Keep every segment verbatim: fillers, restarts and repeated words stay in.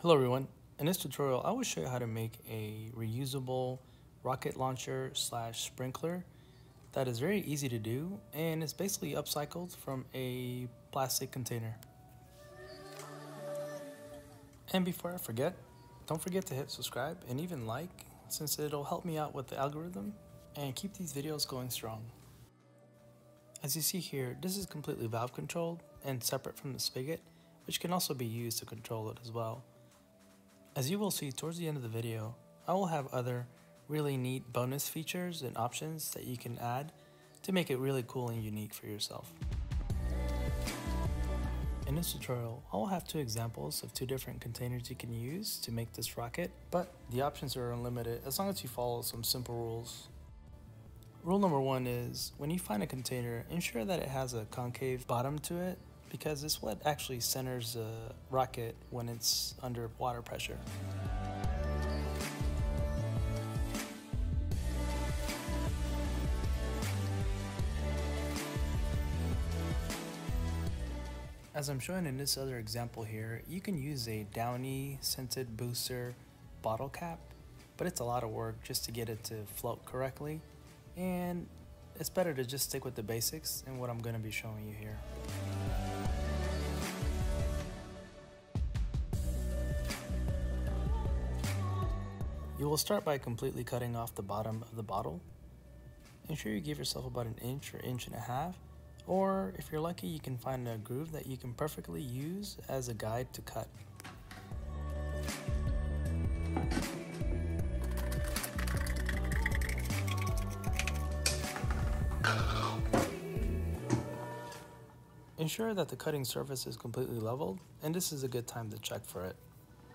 Hello everyone, in this tutorial I will show you how to make a reusable rocket launcher slash sprinkler that is very easy to do and is basically upcycled from a plastic container. And before I forget, don't forget to hit subscribe and even like, since it'll help me out with the algorithm and keep these videos going strong. As you see here, this is completely valve controlled and separate from the spigot, which can also be used to control it as well. As you will see towards the end of the video, I will have other really neat bonus features and options that you can add to make it really cool and unique for yourself. In this tutorial, I will have two examples of two different containers you can use to make this rocket, but the options are unlimited as long as you follow some simple rules. Rule number one is, when you find a container, ensure that it has a concave bottom to it, because it's what actually centers the rocket when it's under water pressure. As I'm showing in this other example here, you can use a downy scented booster bottle cap, but it's a lot of work just to get it to float correctly, and it's better to just stick with the basics and what I'm going to be showing you here. You will start by completely cutting off the bottom of the bottle. Ensure you give yourself about an inch or inch and a half, or if you're lucky you can find a groove that you can perfectly use as a guide to cut. Ensure that the cutting surface is completely leveled, and this is a good time to check for it.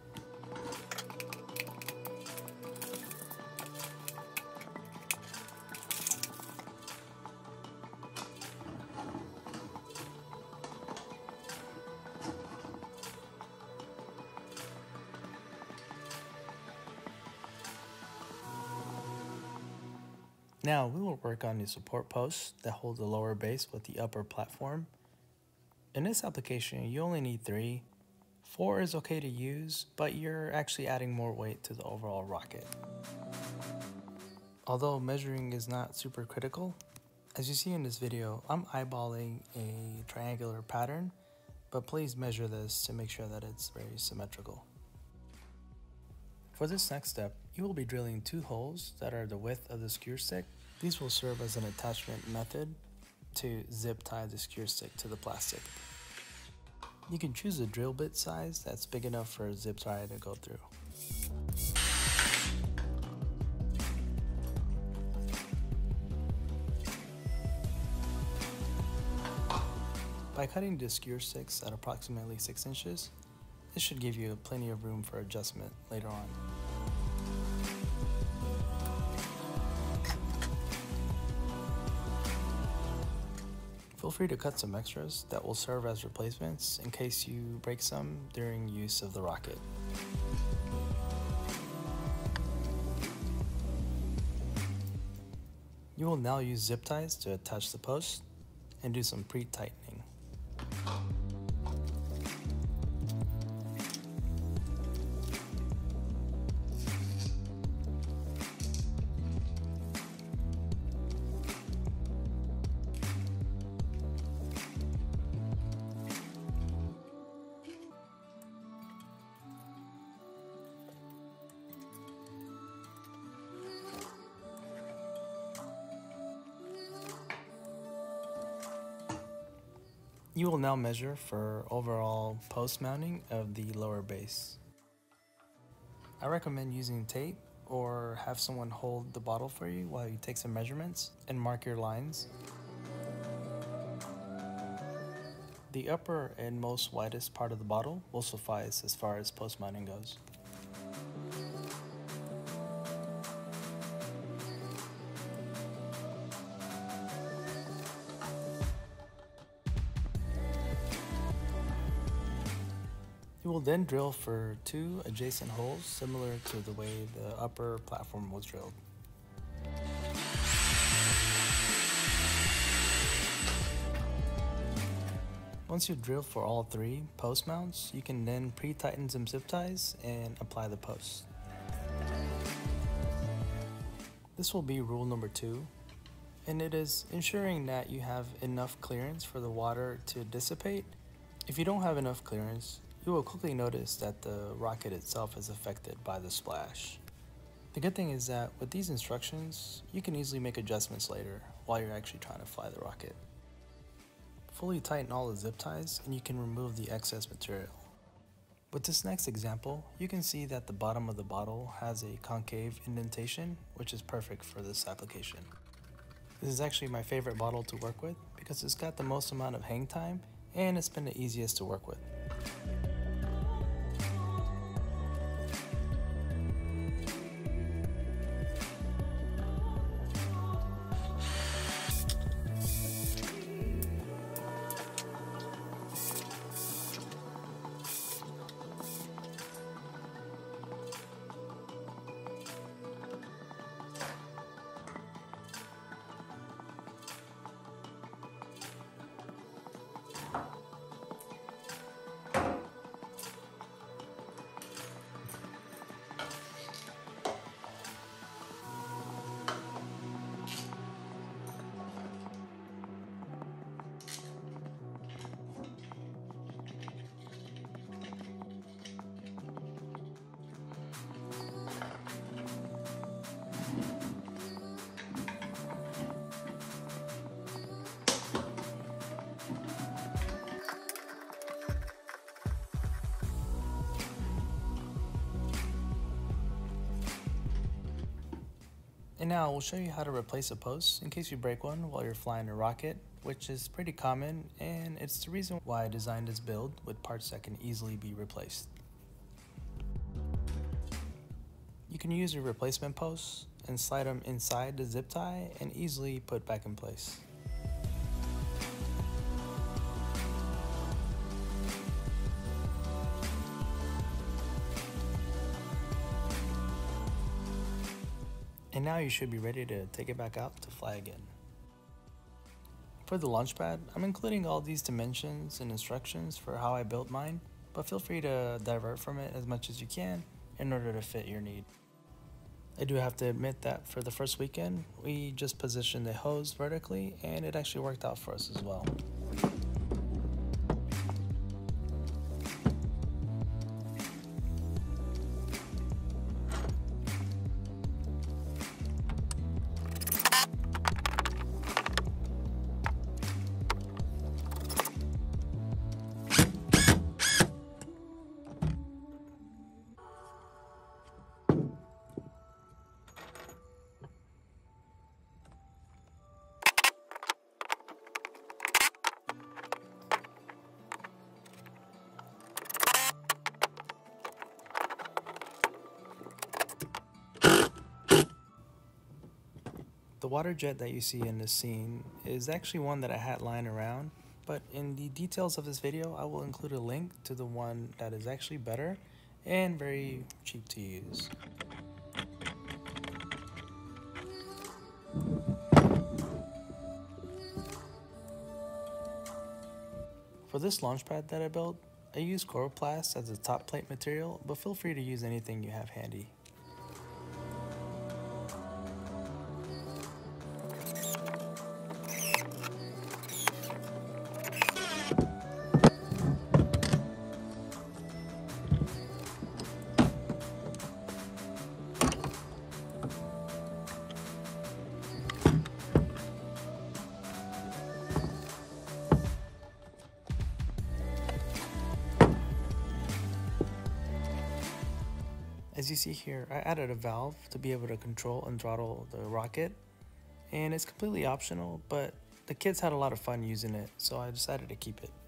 Now we will work on the support posts that hold the lower base with the upper platform. In this application, you only need three. Four is okay to use, but you're actually adding more weight to the overall rocket. Although measuring is not super critical, as you see in this video, I'm eyeballing a triangular pattern, but please measure this to make sure that it's very symmetrical. For this next step, you will be drilling two holes that are the width of the skewer stick. These will serve as an attachment method to zip tie the skewer stick to the plastic. You can choose a drill bit size that's big enough for a zip tie to go through. By cutting the skewer sticks at approximately six inches, this should give you plenty of room for adjustment later on. Feel free to cut some extras that will serve as replacements in case you break some during use of the rocket. You will now use zip ties to attach the post and do some pre-tightening. You will now measure for overall post mounting of the lower base. I recommend using tape or have someone hold the bottle for you while you take some measurements and mark your lines. The upper and most widest part of the bottle will suffice as far as post mounting goes. You will then drill for two adjacent holes similar to the way the upper platform was drilled. Once you've drilled for all three post mounts, you can then pre-tighten some zip ties and apply the posts. This will be rule number two, and it is ensuring that you have enough clearance for the water to dissipate. If you don't have enough clearance, you will quickly notice that the rocket itself is affected by the splash. The good thing is that with these instructions, you can easily make adjustments later while you're actually trying to fly the rocket. Fully tighten all the zip ties and you can remove the excess material. With this next example, you can see that the bottom of the bottle has a concave indentation, which is perfect for this application. This is actually my favorite bottle to work with because it's got the most amount of hang time and it's been the easiest to work with. And now we'll show you how to replace a post in case you break one while you're flying a rocket, which is pretty common, and it's the reason why I designed this build with parts that can easily be replaced. You can use your replacement posts and slide them inside the zip tie and easily put back in place. And now you should be ready to take it back out to fly again. For the launchpad, I'm including all these dimensions and instructions for how I built mine, but feel free to divert from it as much as you can in order to fit your need. I do have to admit that for the first weekend, we just positioned the hose vertically and it actually worked out for us as well. The water jet that you see in this scene is actually one that I had lying around, but in the details of this video I will include a link to the one that is actually better and very cheap to use. For this launchpad that I built, I used coroplast as a top plate material, but feel free to use anything you have handy. As you see here, I added a valve to be able to control and throttle the rocket, and it's completely optional, but the kids had a lot of fun using it, so I decided to keep it.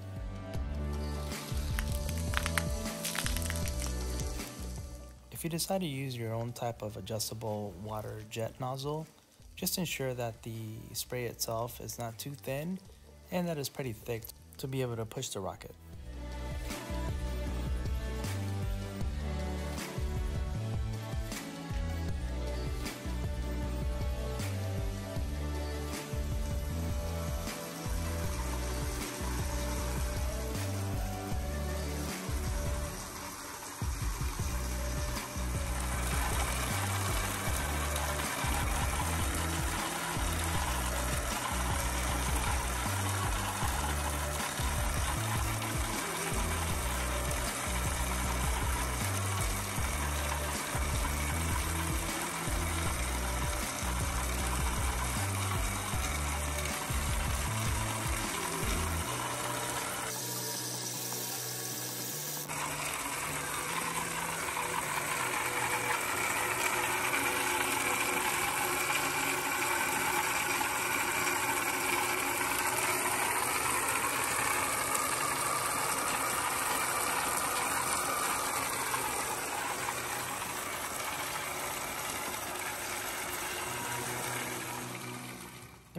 If you decide to use your own type of adjustable water jet nozzle, just ensure that the spray itself is not too thin and that it's pretty thick to be able to push the rocket.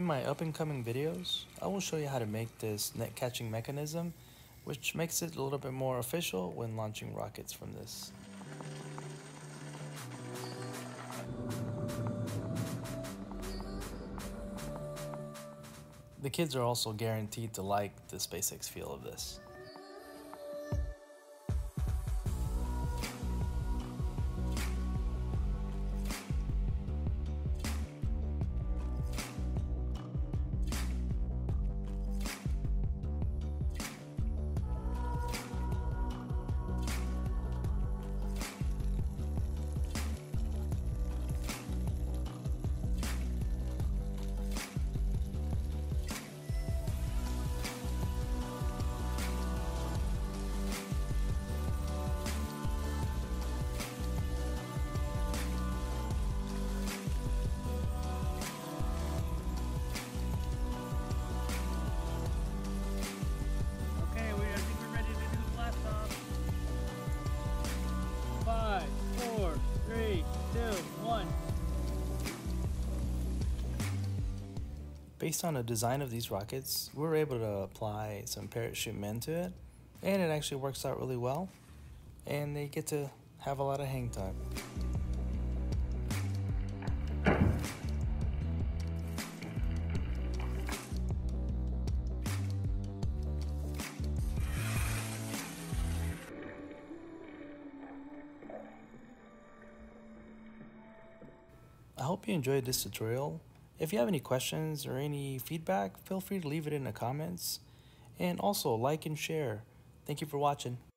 my up and coming videos, I will show you how to make this net catching mechanism, which makes it a little bit more official when launching rockets from this. The kids are also guaranteed to like the SpaceX feel of this. Based on the design of these rockets, we were able to apply some parachute men to it, and it actually works out really well, and they get to have a lot of hang time. I hope you enjoyed this tutorial. If you have any questions or any feedback, feel free to leave it in the comments. And also like and share. Thank you for watching.